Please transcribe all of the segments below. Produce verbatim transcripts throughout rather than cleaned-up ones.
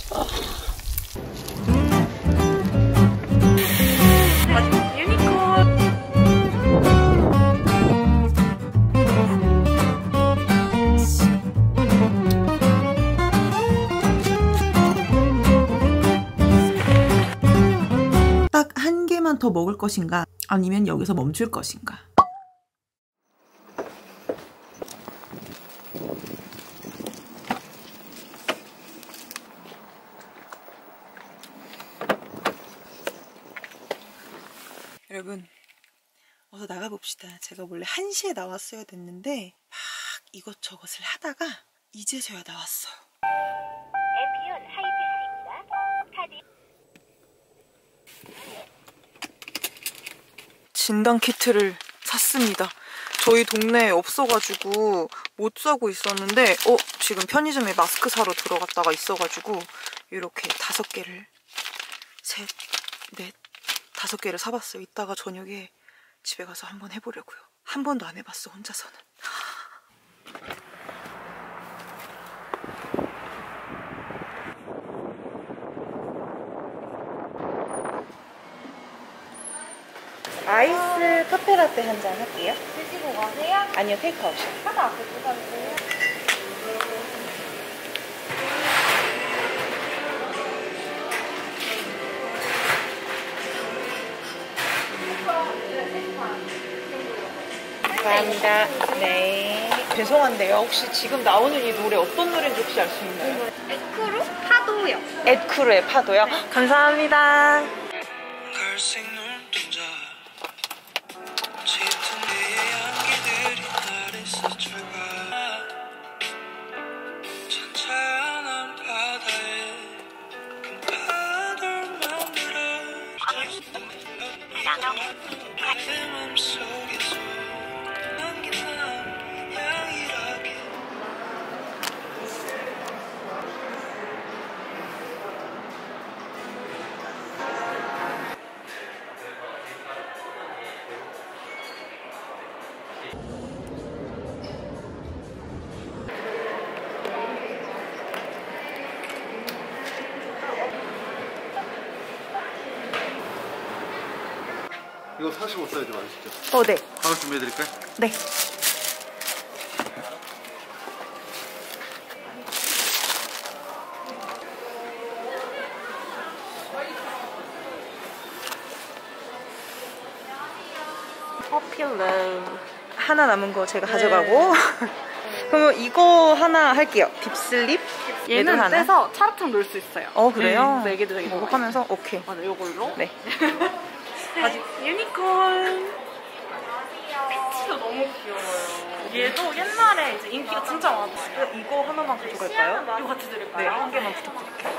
더 먹을 것인가 아니면 여기서 멈출 것인가. 여러분 어서 나가봅시다. 제가 원래 한 시에 나왔어야 됐는데 막 이것저것을 하다가 이제서야 나왔어요. 엠피온 하이패스입니다. 카드 진단 키트를 샀습니다. 저희 동네에 없어가지고 못 사고 있었는데 어 지금 편의점에 마스크 사러 들어갔다가 있어가지고 이렇게 다섯 개를 셋, 넷, 다섯 개를 사봤어요. 이따가 저녁에 집에 가서 한번 해보려고요. 한 번도 안 해봤어 혼자서는. 아이스 카페라떼 한 잔 할게요. 드시고 가세요? 아니요, 테이크아웃이요. 카드 앞에 꽂아주세요. 감사합니다. 네. 죄송한데요. 혹시 지금 나오는 이 노래 어떤 노래인지 혹시 알 수 있나요? 에크루 파도요. 에크루의 파도요? 네. 감사합니다. 이거 사시고 써야지 맛있죠? 어, 네. 바로 준비해드릴까요? 네. 퍼필러 하나 남은 거 제가 네. 가져가고 그러면 이거 하나 할게요. 딥슬립 얘는 하나 떼서 차라탕 넣을 수 있어요. 어 그래요? 네, 애기들 이거 뭐 하면서 오케이. 맞아, 요걸로. 네. 바지 유니콘. 피치도 너무 귀여워요. 얘도 옛날에 이제 인기가 진짜 많았어요. 이거 하나만 가져갈까요? 이거 같이 드릴까요? 네, 한 개만 부탁드릴게요.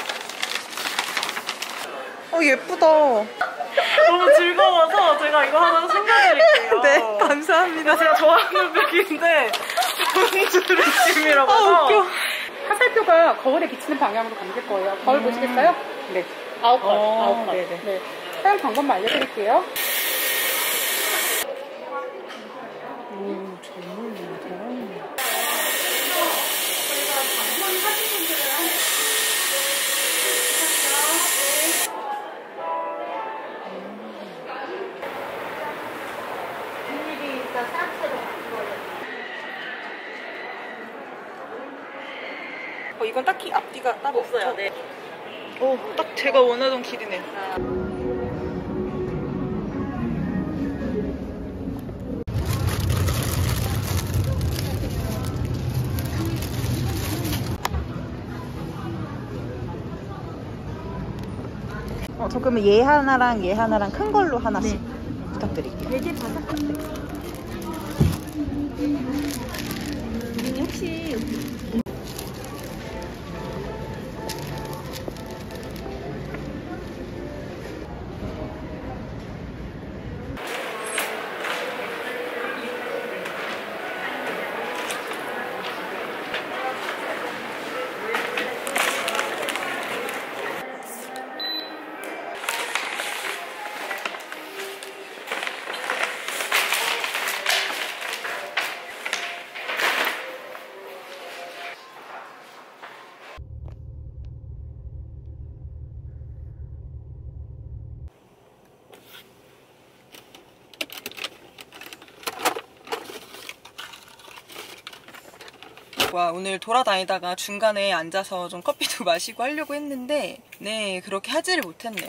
어 예쁘다. 너무 즐거워서 제가 이거 하나 챙겨드릴게요. 네, 감사합니다. 제가 좋아하는 백인데 본주 느낌이라고 해서. 아, 웃겨. 화살표가 거울에 비치는 방향으로 감길 거예요. 거울 음. 보시겠어요? 네. 아홉 번. 어, 아홉 번. 네네. 네. 사용 방법만 알려드릴게요. 오, 잘 어울린다. 어, 이건 딱히 앞뒤가 따로 없어요. 네. 오, 딱 제가 원하던 길이네. 어, 저 그러면 얘 하나랑 얘 하나랑 큰 걸로 하나씩 네. 부탁드릴게요. 되게 바삭한데. 혹시 친구들과 오늘 돌아다니다가 중간에 앉아서 좀 커피도 마시고 하려고 했는데 네, 그렇게 하지를 못했네요.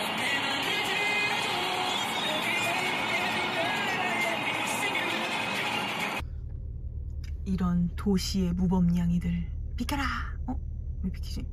이런 도시의 무법냥이들 비켜라! 어? 왜 비키지?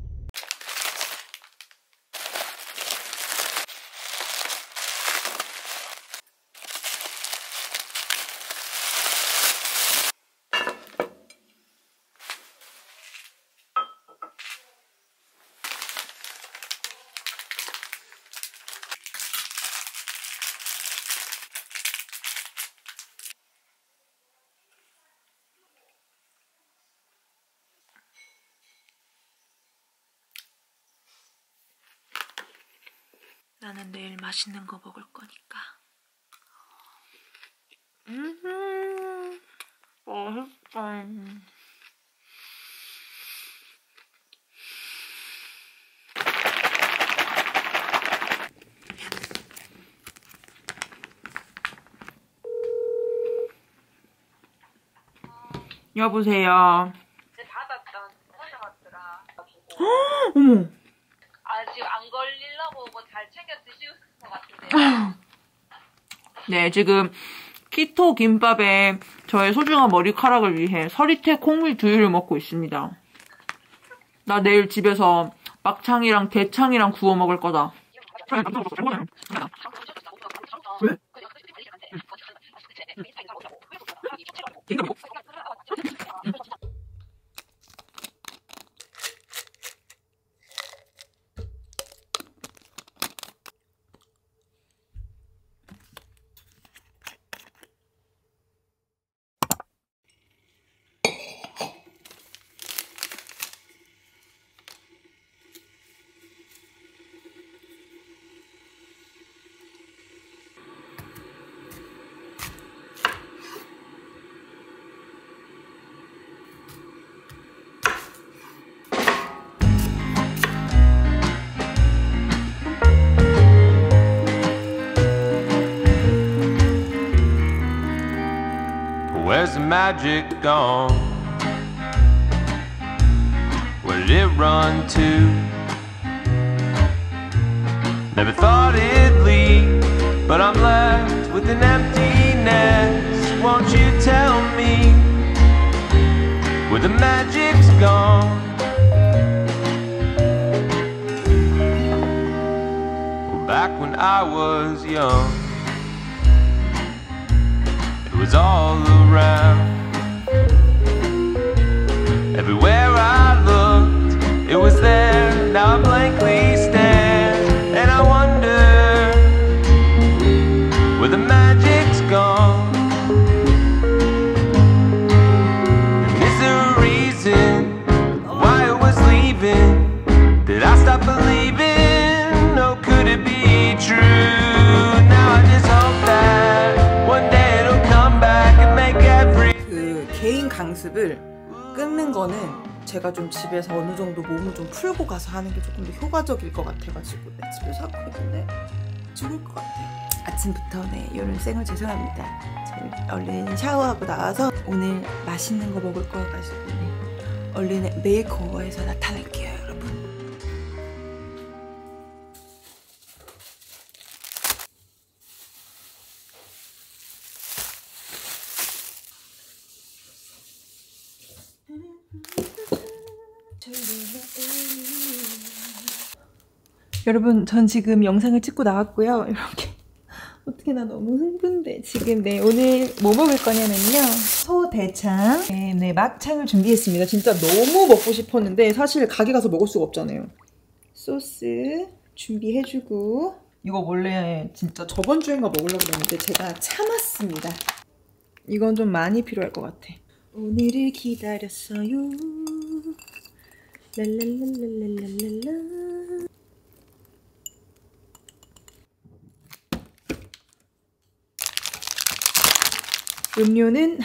나는 내일 맛있는 거 먹을 거니까. 음, 맛있다. 여보세요. 이제 받았던 혼자 왔더라. 어머. 아직 안 걸리려고 뭐 잘 챙겨 드실 것 같은데요. 네, 지금 키토 김밥에 저의 소중한 머리카락을 위해 서리태 콩물 두유를 먹고 있습니다. 나 내일 집에서 막창이랑 대창이랑 구워 먹을 거다. 왜? Where's the magic gone? Where did it run to? Never thought it'd leave, but I'm left with an emptiness. Won't you tell me where the magic's gone? Well, back when I was young, it was all around. Everywhere I looked, it was there. Now I blankly stare, and I wonder where the magic's gone. And is there a reason why it was leaving? Did I stop believing? Oh, could it be true? Now I just hope that one day it'll come back and make every. 그 개인 강습을 끊는 거는 제가 좀 집에서 어느 정도 몸을 좀 풀고 가서 하는 게 조금 더 효과적일 것 같아가지고 네, 집에서 하고 있는데 죽을 것 같아요. 아침부터 네 이런 생얼 죄송합니다. 저 얼른 샤워하고 나와서 오늘 맛있는 거 먹을 거여가지고 네, 얼른 메이크오버해서 나타날게요, 여러분. 여러분, 전 지금 영상을 찍고 나왔고요. 이렇게 어떻게 나 너무 흥분돼. 지금 네 오늘 뭐 먹을 거냐면요, 소대창 네, 네 막창을 준비했습니다. 진짜 너무 먹고 싶었는데 사실 가게 가서 먹을 수가 없잖아요. 소스 준비해주고, 이거 원래 진짜 저번 주인가 먹으려고 했는데 제가 참았습니다. 이건 좀 많이 필요할 것 같아. 오늘을 기다렸어요. 랄랄랄랄랄랄라. 음료는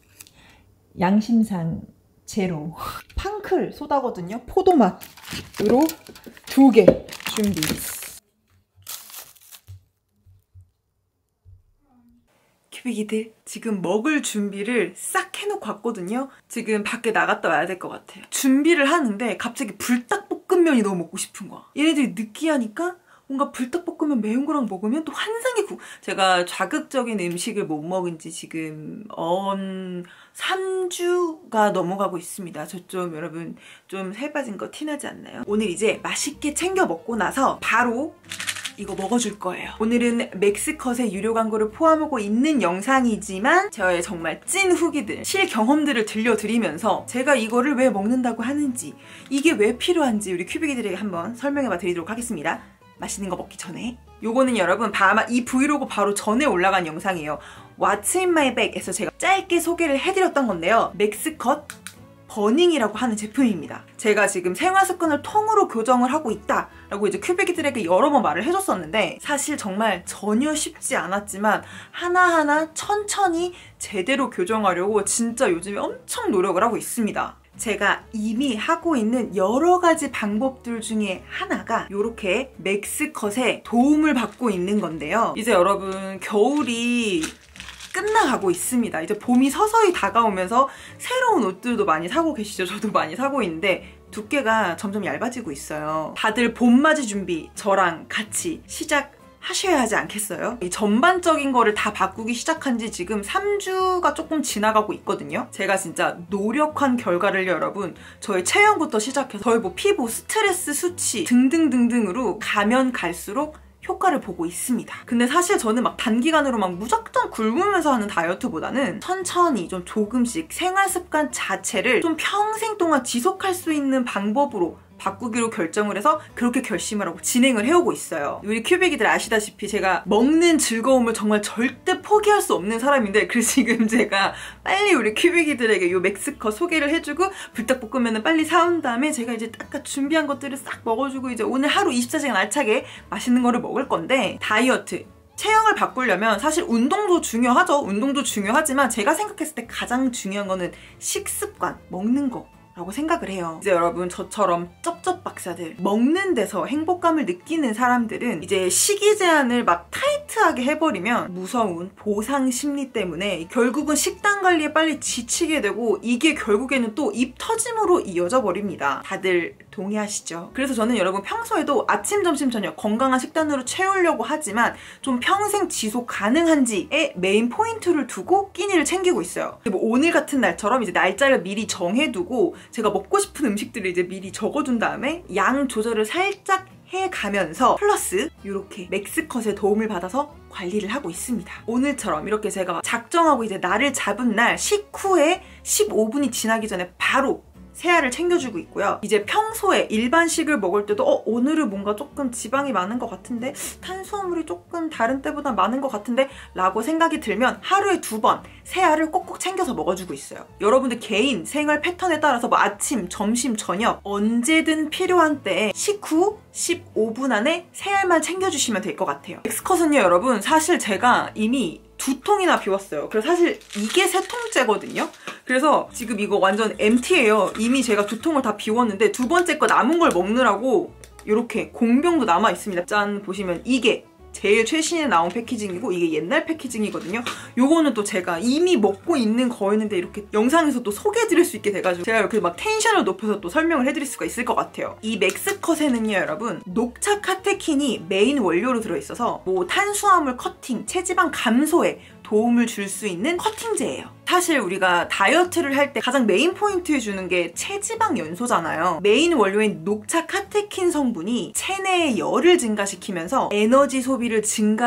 양심상 제로. 팡클 소다거든요. 포도맛으로 두 개 준비. 큐. 큐빅이들 지금 먹을 준비를 싹 해놓고 왔거든요. 지금 밖에 나갔다 와야 될 것 같아요. 준비를 하는데 갑자기 불닭볶음면이 너무 먹고 싶은 거야. 얘네들이 느끼하니까 뭔가 불닭볶음면 매운 거랑 먹으면 또 환상의 구. 제가 자극적인 음식을 못 먹은 지 지금 언 삼 주가 넘어가고 있습니다. 저 좀 여러분 좀 살 빠진 거 티나지 않나요? 오늘 이제 맛있게 챙겨 먹고 나서 바로 이거 먹어줄 거예요. 오늘은 맥스컷의 유료 광고를 포함하고 있는 영상이지만 저의 정말 찐 후기들, 실 경험들을 들려드리면서 제가 이거를 왜 먹는다고 하는지, 이게 왜 필요한지 우리 큐빅이들에게 한번 설명해봐 드리도록 하겠습니다. 맛있는 거 먹기 전에. 요거는 여러분 아마 이 브이로그 바로 전에 올라간 영상이에요. What's in my bag에서 제가 짧게 소개를 해드렸던 건데요. 맥스컷 버닝이라고 하는 제품입니다. 제가 지금 생활습관을 통으로 교정을 하고 있다 라고 이제 큐빅이들에게 여러 번 말을 해줬었는데 사실 정말 전혀 쉽지 않았지만 하나하나 천천히 제대로 교정하려고 진짜 요즘에 엄청 노력을 하고 있습니다. 제가 이미 하고 있는 여러 가지 방법들 중에 하나가 이렇게 맥스컷의 도움을 받고 있는 건데요. 이제 여러분 겨울이 끝나가고 있습니다. 이제 봄이 서서히 다가오면서 새로운 옷들도 많이 사고 계시죠? 저도 많이 사고 있는데 두께가 점점 얇아지고 있어요. 다들 봄맞이 준비 저랑 같이 시작 하셔야 하지 않겠어요? 이 전반적인 거를 다 바꾸기 시작한 지 지금 삼 주가 조금 지나가고 있거든요. 제가 진짜 노력한 결과를 여러분 저의 체형부터 시작해서 저희 뭐 피부, 스트레스 수치 등등등등으로 가면 갈수록 효과를 보고 있습니다. 근데 사실 저는 막 단기간으로 막 무작정 굶으면서 하는 다이어트보다는 천천히 좀 조금씩 생활 습관 자체를 좀 평생 동안 지속할 수 있는 방법으로 바꾸기로 결정을 해서 그렇게 결심을 하고 진행을 해오고 있어요. 우리 큐빅이들 아시다시피 제가 먹는 즐거움을 정말 절대 포기할 수 없는 사람인데 그래서 지금 제가 빨리 우리 큐빅이들에게 이 맥스컷 소개를 해주고 불닭볶음면은 빨리 사온 다음에 제가 이제 딱 준비한 것들을 싹 먹어주고 이제 오늘 하루 이십사 시간 알차게 맛있는 거를 먹을 건데 다이어트 체형을 바꾸려면 사실 운동도 중요하죠. 운동도 중요하지만 제가 생각했을 때 가장 중요한 거는 식습관, 먹는 거 라고 생각을 해요. 이제 여러분 저처럼 쩝쩝 박사들 먹는 데서 행복감을 느끼는 사람들은 이제 식이 제한을 막 타이트하게 해버리면 무서운 보상 심리 때문에 결국은 식단 관리에 빨리 지치게 되고 이게 결국에는 또 입 터짐으로 이어져 버립니다. 다들 동의하시죠? 그래서 저는 여러분 평소에도 아침, 점심, 저녁 건강한 식단으로 채우려고 하지만 좀 평생 지속 가능한지에 메인 포인트를 두고 끼니를 챙기고 있어요. 뭐 오늘 같은 날처럼 이제 날짜를 미리 정해두고 제가 먹고 싶은 음식들을 이제 미리 적어둔 다음에 양 조절을 살짝 해가면서 플러스 이렇게 맥스컷의 도움을 받아서 관리를 하고 있습니다. 오늘처럼 이렇게 제가 작정하고 이제 날을 잡은 날 식후에 십오 분이 지나기 전에 바로 세알을 챙겨주고 있고요. 이제 평소에 일반식을 먹을 때도 어 오늘은 뭔가 조금 지방이 많은 것 같은데 탄수화물이 조금 다른 때보다 많은 것 같은데 라고 생각이 들면 하루에 두 번 세알을 꼭꼭 챙겨서 먹어주고 있어요. 여러분들 개인 생활 패턴에 따라서 뭐 아침, 점심, 저녁 언제든 필요한 때에 식후 십오 분 안에 세알만 챙겨주시면 될 것 같아요. 맥스컷은요 여러분 사실 제가 이미 두 통이나 비웠어요. 그래서 사실 이게 세 통째거든요. 그래서 지금 이거 완전 엠티예요. 이미 제가 두 통을 다 비웠는데 두 번째 거 남은 걸 먹느라고 이렇게 공병도 남아 있습니다. 짠 보시면 이게 제일 최신에 나온 패키징이고 이게 옛날 패키징이거든요. 요거는 또 제가 이미 먹고 있는 거였는데 이렇게 영상에서 또 소개해드릴 수 있게 돼가지고 제가 이렇게 막 텐션을 높여서 또 설명을 해드릴 수가 있을 것 같아요. 이 맥스컷에는요 여러분 녹차 카테킨이 메인 원료로 들어있어서 뭐 탄수화물 커팅, 체지방 감소에 도움을 줄 수 있는 커팅제예요. 사실 우리가 다이어트를 할 때 가장 메인 포인트 해주는 게 체지방 연소잖아요. 메인 원료인 녹차 카테킨 성분이 체내의 열을 증가시키면서 에너지 소비를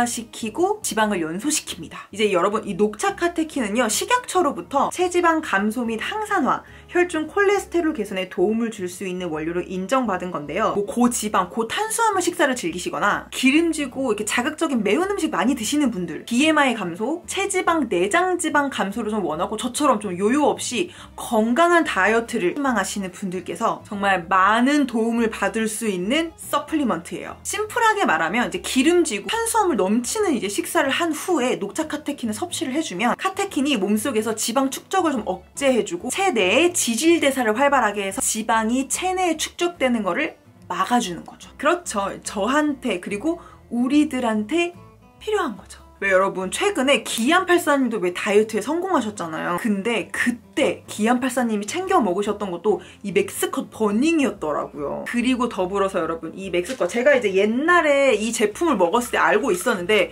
증가시키고 지방을 연소시킵니다. 이제 여러분 이 녹차 카테킨은요 식약처로부터 체지방 감소 및 항산화, 혈중 콜레스테롤 개선에 도움을 줄 수 있는 원료로 인정받은 건데요. 뭐 고지방, 고탄수화물 식사를 즐기시거나 기름지고 이렇게 자극적인 매운 음식 많이 드시는 분들, 비엠아이 감소, 체지방, 내장지방 감소를 좀 원하고 저처럼 좀 요요 없이 건강한 다이어트를 희망하시는 분들께서 정말 많은 도움을 받을 수 있는 서플리먼트예요. 심플하게 말하면 이제 기름지고 탄수화물 넘치는 이제 식사를 한 후에 녹차 카테킨을 섭취를 해주면 카테킨이 몸속에서 지방 축적을 좀 억제해주고 체내에 지질 대사를 활발하게 해서 지방이 체내에 축적되는 거를 막아주는 거죠. 그렇죠. 저한테 그리고 우리들한테 필요한 거죠. 왜 여러분 최근에 기안팔사님도 왜 다이어트에 성공하셨잖아요. 근데 그때 기안팔사님이 챙겨 먹으셨던 것도 이 맥스컷 버닝이었더라고요. 그리고 더불어서 여러분 이 맥스컷 제가 이제 옛날에 이 제품을 먹었을 때 알고 있었는데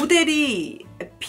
모델이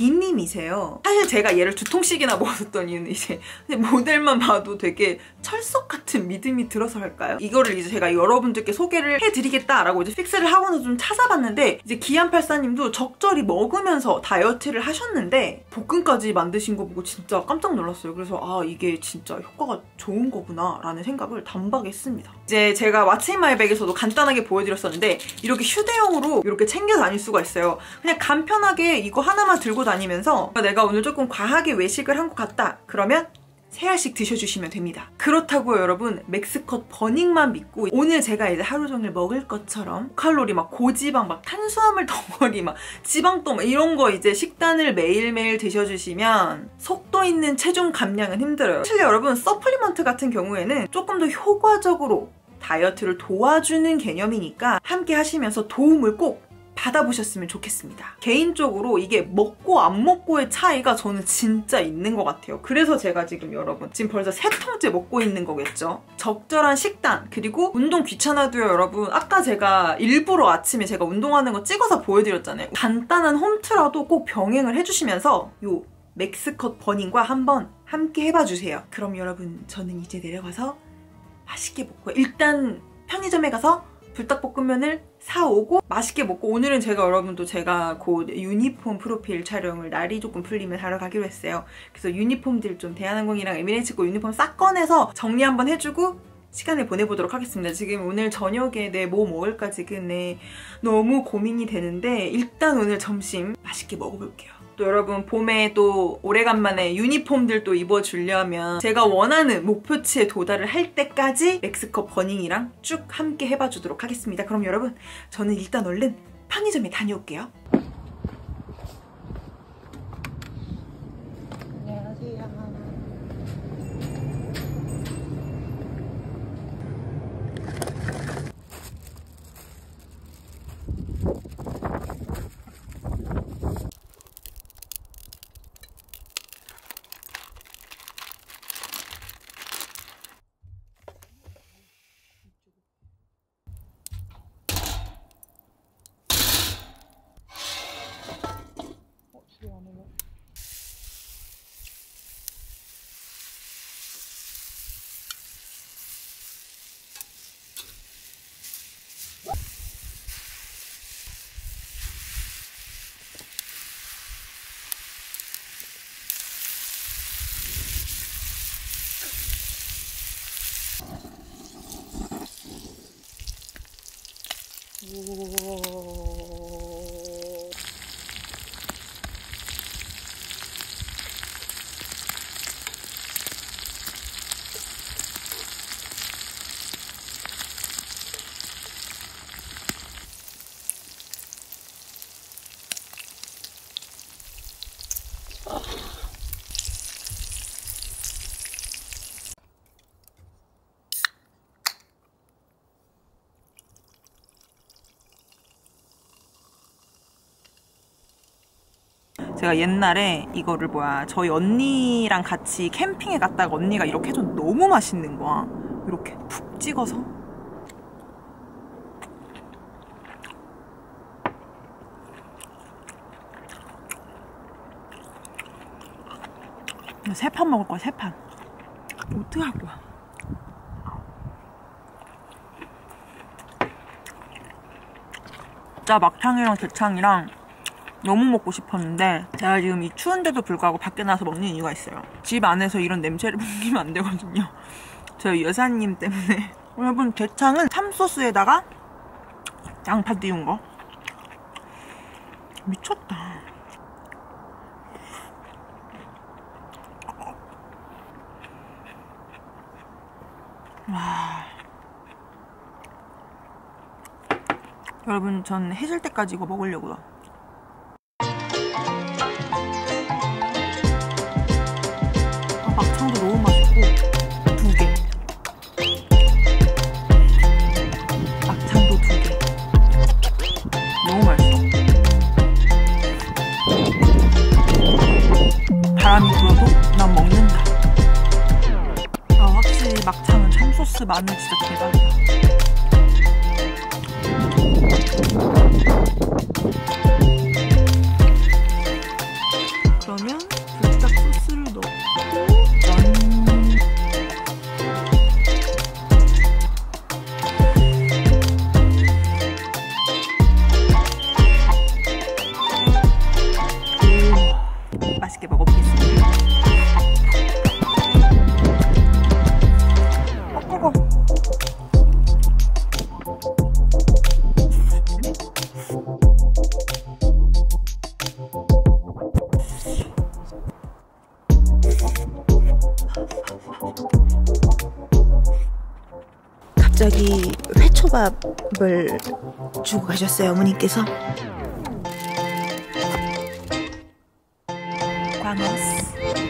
비님이세요. 사실 제가 얘를 두 통씩이나 먹었던 이유는 이제 모델만 봐도 되게 철석 같은 믿음이 들어서 할까요? 이거를 이제 제가 여러분들께 소개를 해드리겠다라고 이제 픽스를 하고는 좀 찾아봤는데 이제 기안팔사님도 적절히 먹으면서 다이어트를 하셨는데 볶음까지 만드신 거 보고 진짜 깜짝 놀랐어요. 그래서 아 이게 진짜 효과가 좋은 거구나 라는 생각을 단박에 했습니다. 이제 제가 왓츠 인 마이 백에서도 간단하게 보여드렸었는데 이렇게 휴대용으로 이렇게 챙겨 다닐 수가 있어요. 그냥 간편하게 이거 하나만 들고 다니면서 내가 오늘 조금 과하게 외식을 한 것 같다 그러면 세 알씩 드셔주시면 됩니다. 그렇다고요 여러분 맥스컷 버닝만 믿고 오늘 제가 이제 하루 종일 먹을 것처럼 칼로리 막 고지방 막 탄수화물 덩어리 막 지방도 막 이런 거 이제 식단을 매일매일 드셔주시면 속도 있는 체중 감량은 힘들어요. 사실 여러분 서플리먼트 같은 경우에는 조금 더 효과적으로 다이어트를 도와주는 개념이니까 함께 하시면서 도움을 꼭 받아보셨으면 좋겠습니다. 개인적으로 이게 먹고 안 먹고의 차이가 저는 진짜 있는 것 같아요. 그래서 제가 지금 여러분 지금 벌써 세 통째 먹고 있는 거겠죠. 적절한 식단 그리고 운동 귀찮아도요 여러분 아까 제가 일부러 아침에 제가 운동하는 거 찍어서 보여드렸잖아요. 간단한 홈트라도 꼭 병행을 해주시면서 요 맥스컷 버닝과 한번 함께 해봐주세요. 그럼 여러분 저는 이제 내려가서 맛있게 먹고 일단 편의점에 가서 불닭볶음면을 사오고 맛있게 먹고 오늘은 제가 여러분도 제가 곧 유니폼 프로필 촬영을 날이 조금 풀리면 하러 가기로 했어요. 그래서 유니폼들 좀 대한항공이랑 에미레이츠고 유니폼 싹 꺼내서 정리 한번 해주고 시간을 보내보도록 하겠습니다. 지금 오늘 저녁에 내 뭐 먹을까 지금 내 너무 고민이 되는데 일단 오늘 점심 맛있게 먹어볼게요. 또 여러분 봄에 또 오래간만에 유니폼들 또 입어주려면 제가 원하는 목표치에 도달을 할 때까지 맥스컷 버닝이랑 쭉 함께 해봐주도록 하겠습니다. 그럼 여러분 저는 일단 얼른 편의점에 다녀올게요. 제가 옛날에 이거를 뭐야 저희 언니랑 같이 캠핑에 갔다가 언니가 이렇게 해줘 너무 맛있는 거야. 이렇게 푹 찍어서 세 판 먹을 거야. 세 판. 어떡할 거야. 진짜 막창이랑 대창이랑 너무 먹고 싶었는데 제가 지금 이 추운데도 불구하고 밖에 나와서 먹는 이유가 있어요. 집 안에서 이런 냄새를 풍기면 안 되거든요. 저희 여사님 때문에. 여러분 대창은 참소스에다가 양파 띄운 거 미쳤다. 와. 여러분 전 해질 때까지 이거 먹으려고요. 아, 막창도 너무 맛있고 두 개. 막창도 두 개. 너무 맛있어. 마늘 진짜 대박이다. 그러면 불닭 소스를 넣고 짠. 오, 맛있게 먹어보겠습니다. 어, 꺼워. 갑자기 회초밥을 주고 가셨어요, 어머니께서. 광어스.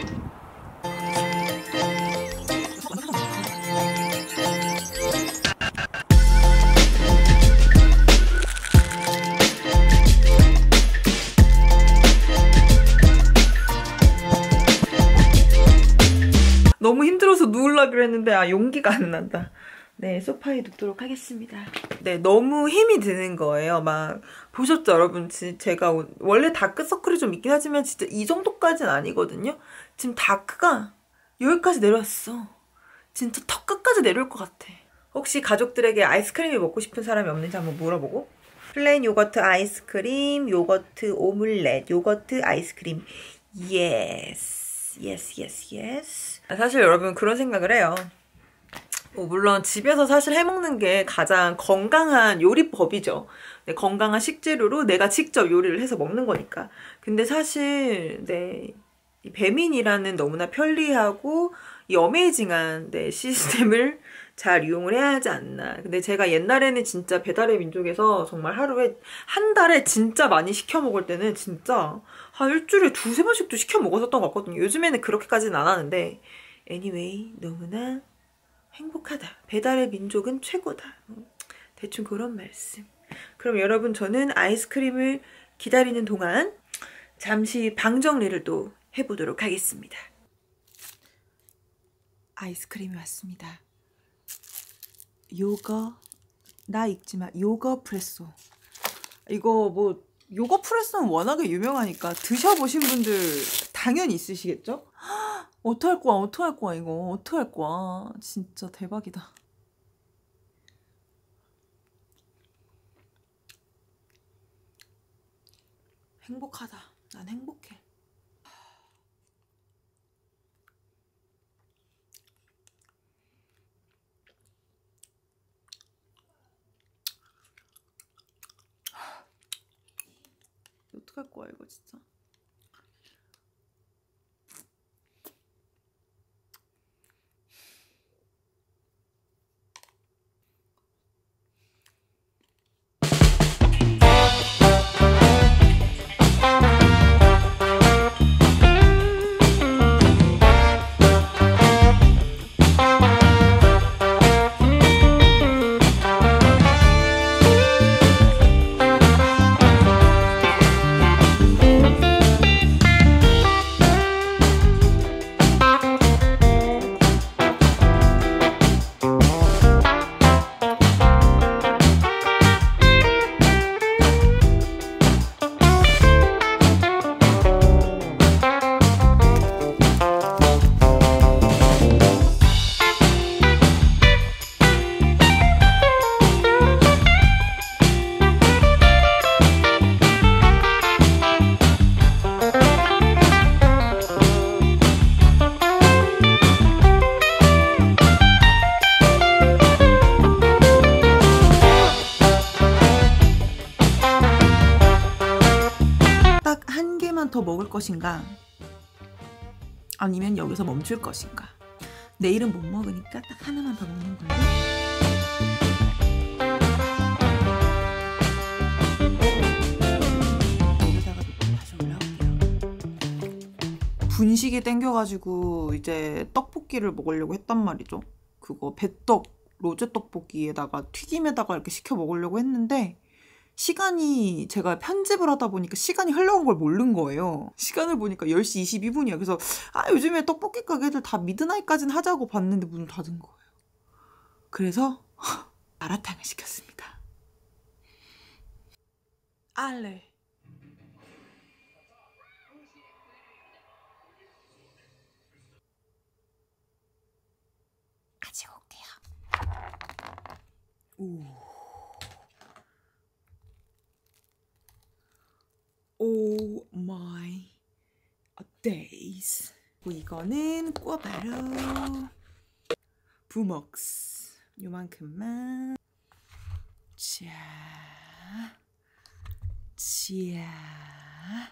너무 힘들어서 누우려고 했는데 아 용기가 안 난다. 네, 소파에 눕도록 하겠습니다. 네, 너무 힘이 드는 거예요. 막 보셨죠, 여러분? 제가 원래 다크서클이 좀 있긴 하지만 진짜 이 정도까지는 아니거든요. 지금 다크가 여기까지 내려왔어. 진짜 턱 끝까지 내려올 것 같아. 혹시 가족들에게 아이스크림이 먹고 싶은 사람이 없는지 한번 물어보고. 플레인 요거트 아이스크림, 요거트 오믈렛, 요거트 아이스크림. 예스, 예스, 예스, 예스. 사실 여러분 그런 생각을 해요. 뭐 물론 집에서 사실 해먹는 게 가장 건강한 요리법이죠. 네, 건강한 식재료로 내가 직접 요리를 해서 먹는 거니까. 근데 사실 네, 이 배민이라는 너무나 편리하고 이 어메이징한 네, 시스템을 잘 이용을 해야 하지 않나. 근데 제가 옛날에는 진짜 배달의 민족에서 정말 하루에 한 달에 진짜 많이 시켜 먹을 때는 진짜 한 일주일에 두세 번씩도 시켜 먹었었던 것 같거든요. 요즘에는 그렇게까지는 안 하는데 anyway 너무나 행복하다. 배달의 민족은 최고다. 대충 그런 말씀. 그럼 여러분 저는 아이스크림을 기다리는 동안 잠시 방 정리를 또 해보도록 하겠습니다. 아이스크림이 왔습니다. 요거 나 읽지마 요거 프레소. 이거 뭐 요거 프레소는 워낙에 유명하니까 드셔보신 분들 당연히 있으시겠죠? 어떡할 거야 어떡할 거야 이거 어떡할 거야. 진짜 대박이다. 행복하다. 난 행복해. 어떡할 거야 이거 진짜. 더 먹을 것인가 아니면 여기서 멈출 것인가. 내일은 못 먹으니까 딱 하나만 더 먹는 걸로. 여기다가 놓고 다시 올라올게요. 분식이 땡겨가지고 이제 떡볶이를 먹으려고 했단 말이죠. 그거 배떡 로제 떡볶이에다가 튀김에다가 이렇게 시켜 먹으려고 했는데 시간이 제가 편집을 하다 보니까 시간이 흘러간 걸 모르는 거예요. 시간을 보니까 열 시 이십이 분이야. 그래서 아 요즘에 떡볶이 가게들 다 미드나잇까지는 하자고 봤는데 문을 닫은 거예요. 그래서 마라탕을 시켰습니다. 알레. 가지고 올게요. 오. 오 마이 데이즈. 이거는 꿔바로 부먹스 요만큼만. 자, 자,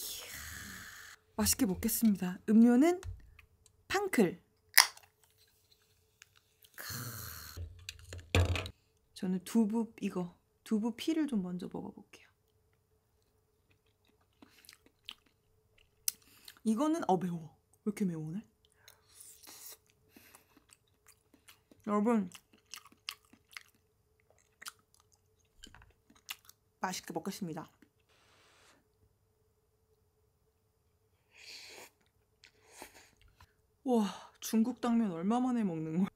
맛있게 먹겠습니다. 음료는 팡클. 저는 두부, 이거 두부 피를 좀 먼저 먹어볼게요. 이거는 어 매워. 왜 이렇게 매워 오늘? 여러분 맛있게 먹겠습니다. 와, 중국 당면 얼마 만에 먹는 거야?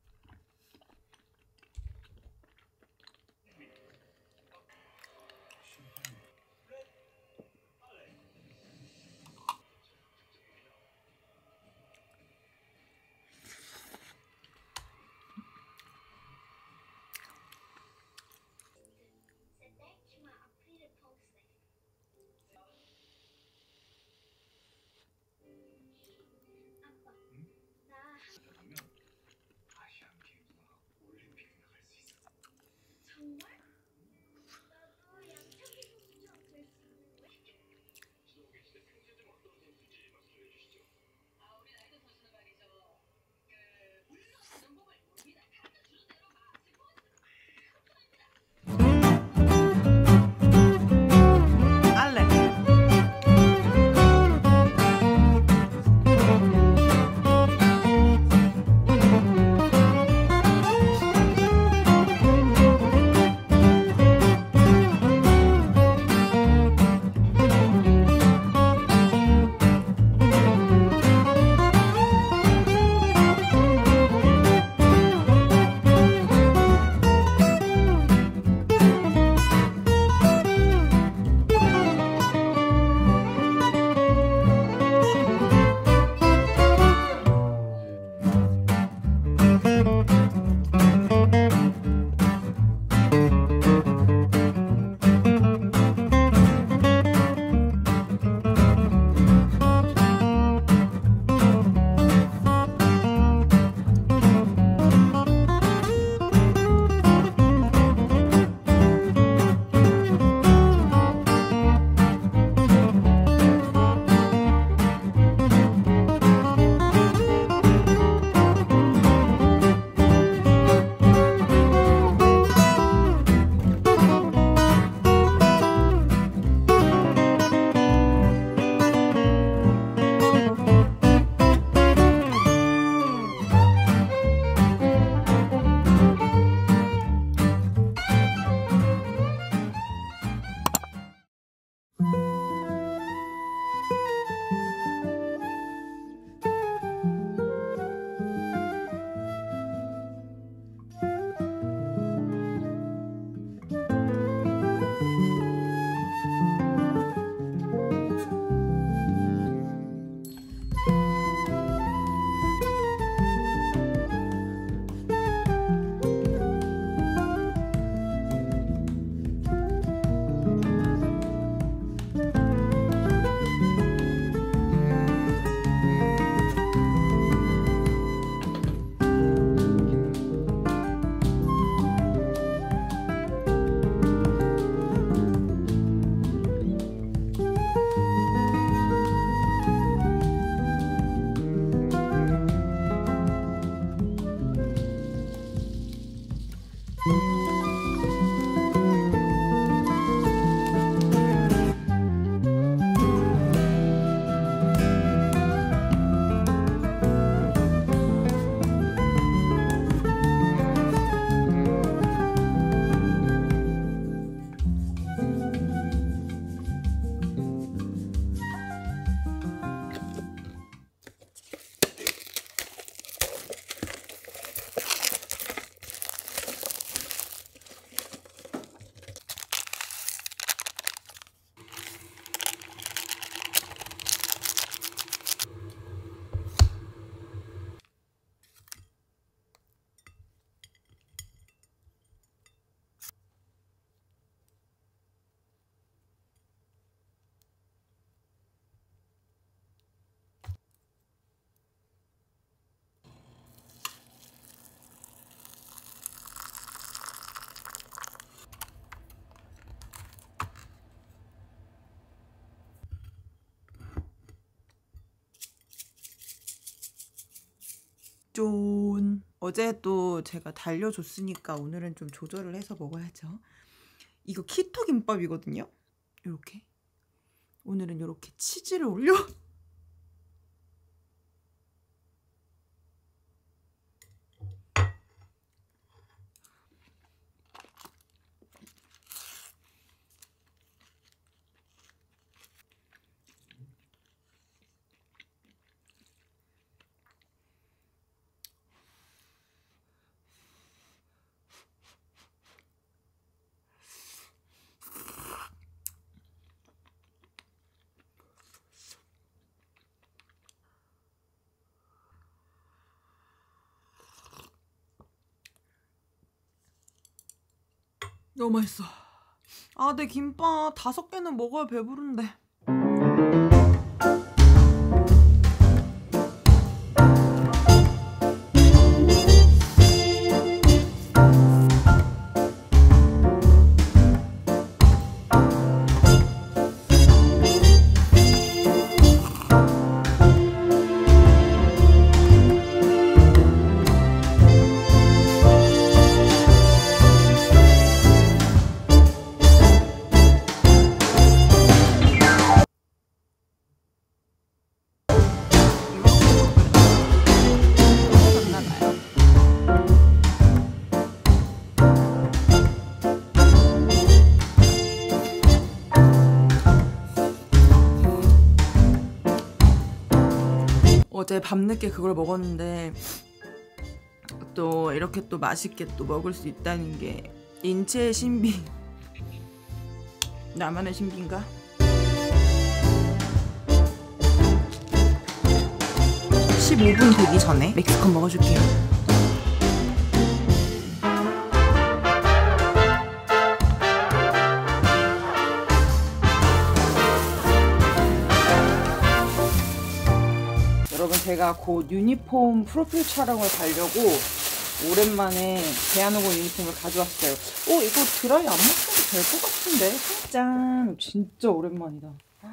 쫀. 어제 또 제가 달려줬으니까 오늘은 좀 조절을 해서 먹어야죠. 이거 키토 김밥이거든요. 요렇게. 오늘은 요렇게 치즈를 올려. 너무 맛있어. 아, 내 김밥 다섯 개는 먹어야 배부른데. 어제 밤늦게 그걸 먹었는데 또 이렇게 또 맛있게 또 먹을 수 있다는 게 인체의 신비. 나만의 신비인가? 십오 분 되기 전에 멕시컨 먹어줄게요. 여러분, 제가 곧 유니폼 프로필 촬영을 가려고 오랜만에 대한항공 유니폼을 가져왔어요. 어, 이거 드라이 안 맡겨도 될 것 같은데? 짠! 진짜 오랜만이다.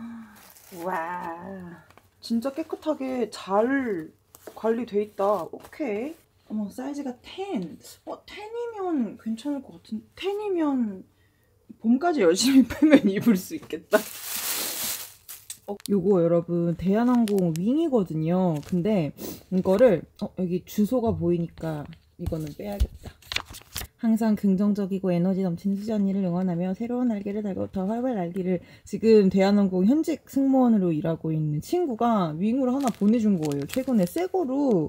와, 진짜 깨끗하게 잘 관리돼 있다. 오케이. 어머, 사이즈가 텐. 어, 텐이면 괜찮을 것 같은. 텐이면 봄까지 열심히 빼면 입을 수 있겠다. 어, 요거 여러분 대한항공 윙이거든요. 근데 이거를 어, 여기 주소가 보이니까 이거는 빼야겠다. 항상 긍정적이고 에너지 넘치는 수지 언니를 응원하며 새로운 날개를 달고 더 활발 날기를. 지금 대한항공 현직 승무원으로 일하고 있는 친구가 윙으로 하나 보내준 거예요. 최근에 새 거로.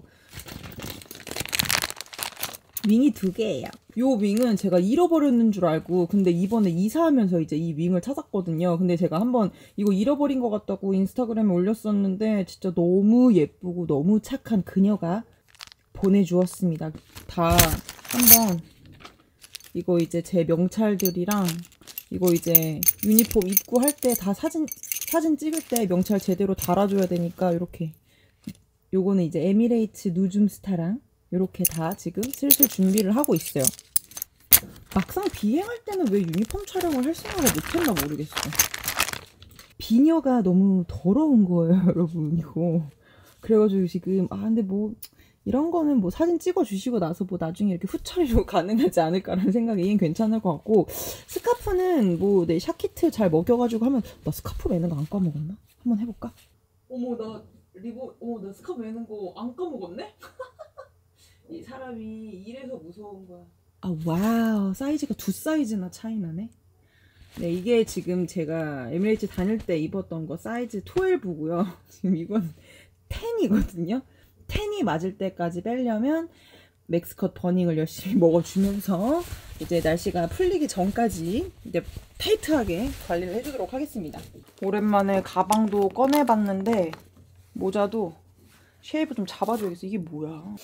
윙이 두 개예요. 요 윙은 제가 잃어버렸는 줄 알고 근데 이번에 이사하면서 이제 이 윙을 찾았거든요. 근데 제가 한번 이거 잃어버린 것 같다고 인스타그램에 올렸었는데 진짜 너무 예쁘고 너무 착한 그녀가 보내주었습니다. 다 한번 이거 이제 제 명찰들이랑 이거 이제 유니폼 입고 할 때 다 사진 사진 찍을 때 명찰 제대로 달아줘야 되니까 이렇게. 요거는 이제 에미레이츠 누줌스타랑 이렇게 다 지금 슬슬 준비를 하고 있어요. 막상 비행할 때는 왜 유니폼 촬영을 할 생각을 못했나 모르겠어. 비녀가 너무 더러운 거예요, 여러분. 이거 그래가지고 지금 아 근데 뭐 이런 거는 뭐 사진 찍어 주시고 나서 뭐 나중에 이렇게 후처리로 가능하지 않을까라는 생각이 얘는 괜찮을 것 같고, 스카프는 뭐 내 샤키트 잘 먹여가지고 하면. 나 스카프 매는 거 안 까먹었나? 한번 해볼까? 어머, 나 리본 어머 나 스카프 매는 거 안 까먹었네? 이 사람이 이래서 무서운 거야. 아, 와우. 사이즈가 두 사이즈나 차이 나네. 네, 이게 지금 제가 에미레이츠 다닐 때 입었던 거 사이즈 십이고요. 지금 이건 텐이거든요. 텐이 맞을 때까지 빼려면 맥스컷 버닝을 열심히 먹어주면서 이제 날씨가 풀리기 전까지 이제 타이트하게 관리를 해주도록 하겠습니다. 오랜만에 가방도 꺼내봤는데 모자도 쉐이프 좀 잡아줘야겠어. 이게 뭐야.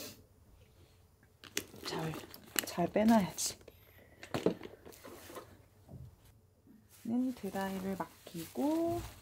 잘, 잘 빼놔야지. 는 드라이를 맡기고